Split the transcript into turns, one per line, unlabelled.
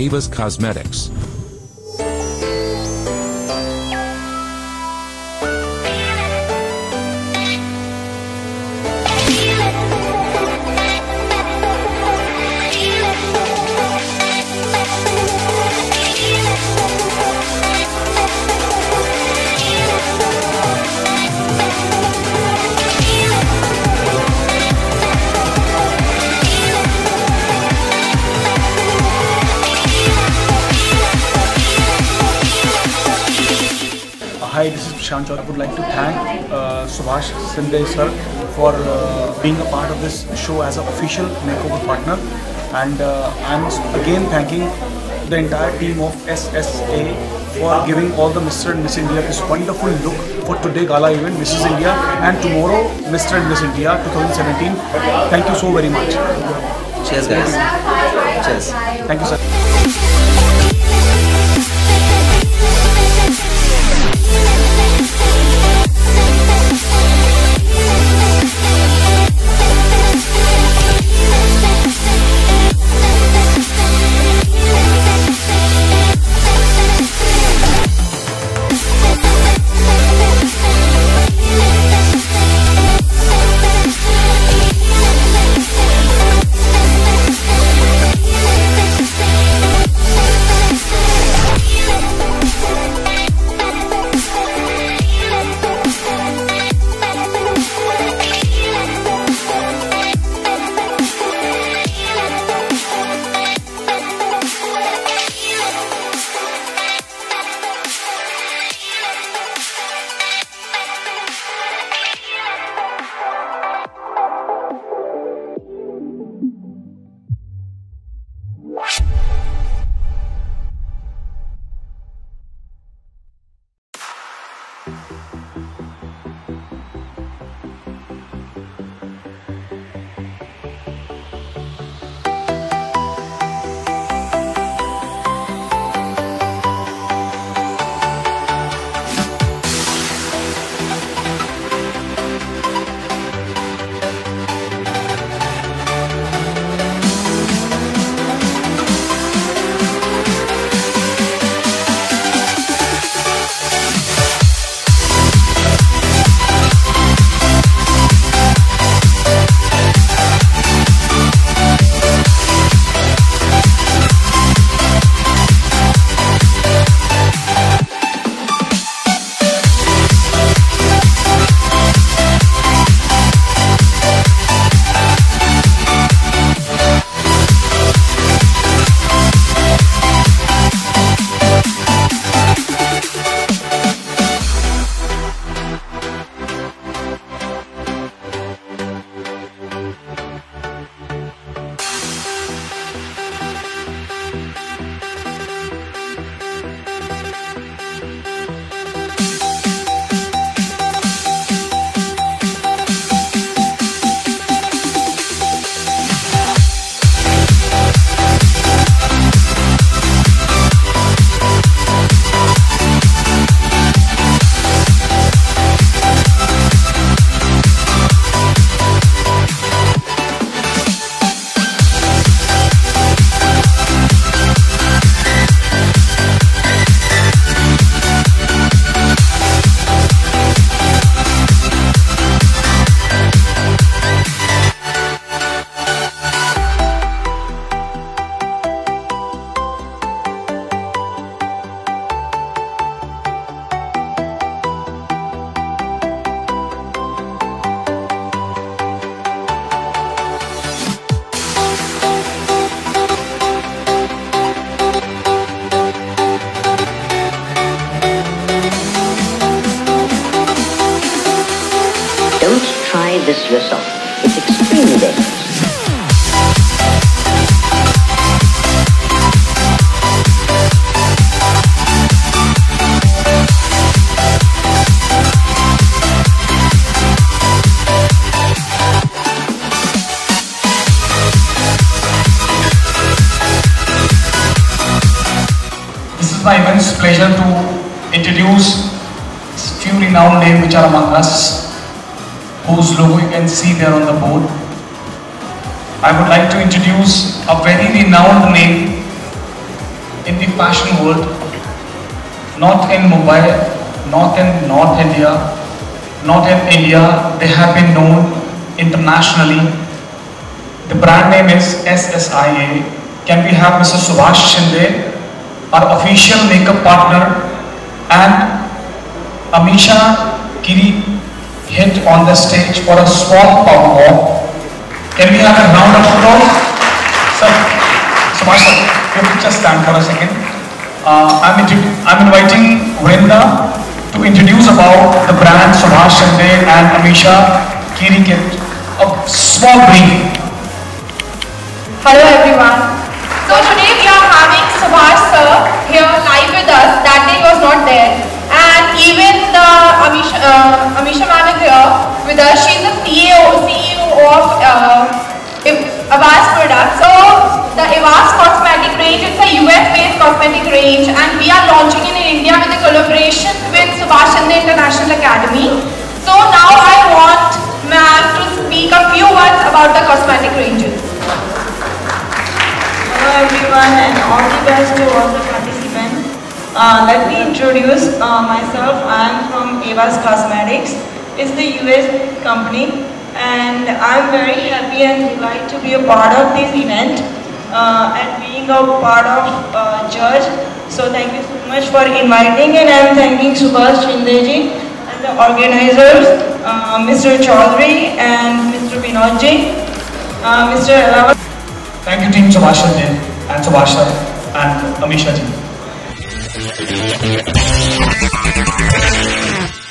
Avas Cosmetics.
Hi, this is Prashant Chaudhary. I would like to thank Subhash Sinde sir for being a part of this show as an official makeover partner, and I'm again thanking the entire team of SSA for giving all the Mr. and Miss India this wonderful look for today gala event, Mrs. India, and tomorrow Mr. and Miss India 2017. Thank you so very much.
Cheers guys. Cheers.
Thank you sir.
Try this yourself. It's extremely dangerous.
This is my immense pleasure to introduce few renowned names which are among us, whose logo you can see there on the board. I would like to introduce a very renowned name in the fashion world, not in Mumbai, not in North India, not in India. They have been known internationally. The brand name is SSIA. Can we have Mr. Subhash Shinde, our official makeup partner, and Amisha Giri hit on the stage for a small power walk. Can we have a round of applause? Sir, Subhash sir, you have to just stand for a second. I'm inviting Vrinda to introduce about the brand Subhash Shinde and Amisha Giri Kit. A small brief.
Hello everyone. So today we are having Subhash sir here live with us. That day he was not there, and even the Amisha ma'am is here with us. She's the CEO of Avas Products. So the Avas cosmetic range, it's a US-based cosmetic range, and we are launching in India with a collaboration with Subhash Shinde International Academy. So now I want ma'am to speak a few words about the cosmetic ranges.
Hello everyone and all the best to all the participants. Let me introduce myself. I am from Avas Cosmetics. It's the US company, and I'm very happy and delighted to be a part of this event and being a part of judge. So thank you so much for inviting, and I'm thanking Subhash Shindeji and the organizers, Mr. Chaudhary and Mr. Vinodji, Mr. Alawa.
Thank you team Subhash Shinde and Subhash sir and Amisha ji.